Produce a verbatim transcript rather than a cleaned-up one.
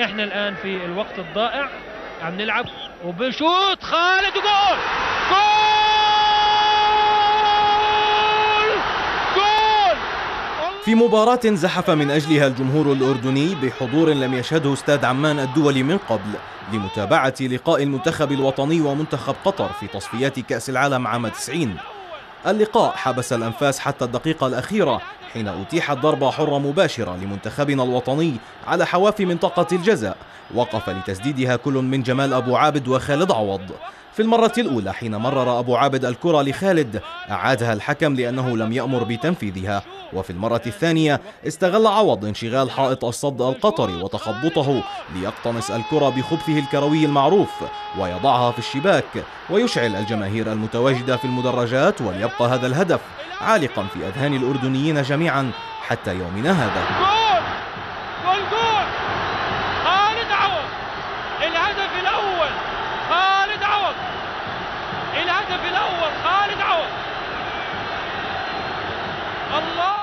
احنا الآن في الوقت الضائع عم نلعب وبشوط خالد وجول جول جول. في مباراة زحف من أجلها الجمهور الأردني بحضور لم يشهده استاد عمان الدولي من قبل لمتابعة لقاء المنتخب الوطني ومنتخب قطر في تصفيات كأس العالم عام تسعين. اللقاء حبس الأنفاس حتى الدقيقة الأخيرة حين أتيحت ضربة حرة مباشرة لمنتخبنا الوطني على حواف منطقة الجزاء، وقف لتسديدها كل من جمال أبو عابد وخالد عوض. في المرة الأولى حين مرر أبو عابد الكرة لخالد أعادها الحكم لأنه لم يأمر بتنفيذها، وفي المرة الثانية استغل عوض انشغال حائط الصد القطري وتخبطه ليقتنص الكرة بخبثه الكروي المعروف ويضعها في الشباك ويشعل الجماهير المتواجدة في المدرجات، وليبقى هذا الهدف عالقا في أذهان الأردنيين جميعا حتى يومنا هذا. جول جول جول خالد عوض الهدف الأول، خالد عوض الهدف الأول، خالد عوض. الله